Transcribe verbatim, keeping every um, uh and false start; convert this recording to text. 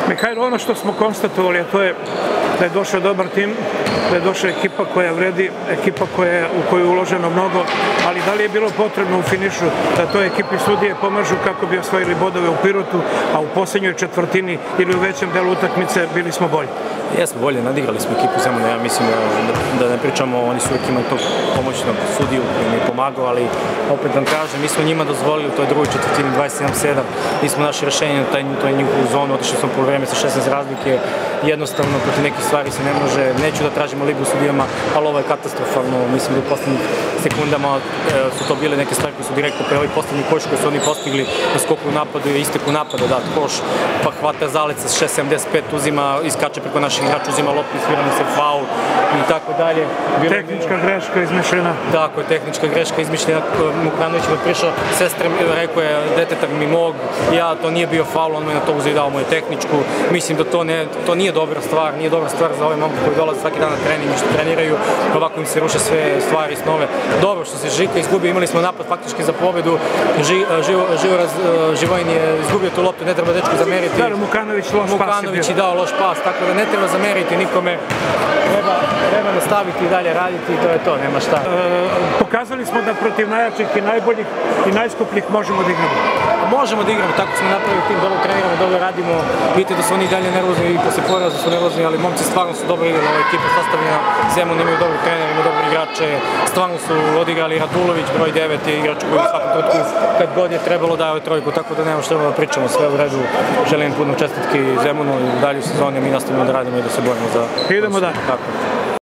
Mihajlo, ono što smo konstatovali, a to je da je došao dobar tim, da je došla ekipa koja vredi, ekipa koja, u koju je uloženo mnogo, ali da li je bilo potrebno u finišu da toj ekipi sudije pomažu kako bi osvojili bodove u Pirotu, a u posljednjoj četvrtini ili u većem delu utakmice bili smo bolji? Jesmo bolje, nadigrali smo ekipu Zemuna, ja mislim da, da ne pričamo, oni su uvijek imali tog pomoćnog sudiju koji mi je pomagao, ali opet vam kažem, mi smo njima dozvolili u toj drugoj četvrtini dvadeset sedam sedam, mi smo naše rješenje na taj, toj njihovu zonu, otišli smo po vreme sa šesnaest razlike, jednostavno protiv nekih stvari se ne može, neću da tražimo ligu sudijama, ali ovo je katastrofalno, mislim da u posljednjih sekundama e, su to bile neke stvari koje su direktno pre ovih posljednjih koš koje su oni postigli na skoku u napadu i isteku napada, dat koš, pa hvata Zalica s šest sedamdeset pet, uzima, iskače preko naših igrača, uzima loptu, svirani se faul i tako dalje. Bilo tehnička bilo... greška izmišljena. Tako je, tehnička greška izmišljena. Mukanović je prišao, sestra rekao je, detetak mi mog, ja, to nije bio faul, on me na to uzeo i dao mu je tehničku. Mislim da to, ne, to nije dobra stvar, nije dobra stvar za ove momke koji dolaze svaki dan na trening i što treniraju, ovako im se ruše sve stvari, snove. Dobro što se Žika izgubio, imali smo napad faktički za pobedu, Ži, živo, živo, Živojin je izgubio tu loptu, ne treba dečko zameriti. Da, Mukanović loš pas Mukanović je dao loš pas, tako da ne treba zameriti nikome, treba, treba nastaviti i dalje raditi i to je to, nema šta. E, pokazali smo da protiv najjačih i najboljih i najskupljih možemo da igramo. Možemo da igramo, tako smo napravili tim, dobro treniramo, dobro radimo, vidite da su oni dalje nervozni i posle poraza su nervozni, ali momci stvarno su dobro igrali, ova ekipa sastavljena, Zemun imaju dobri trener, imaju dobri igrače, stvarno su odigrali, Radulović broj devet je igrač koji u svakom trenutku kad god je trebalo daje ovaj trojku, tako da nema što da pričamo, sve u redu, želim puno čestitki Zemunu i u dalju sezoni mi nastavimo da radimo i da se borimo za... Idemo da.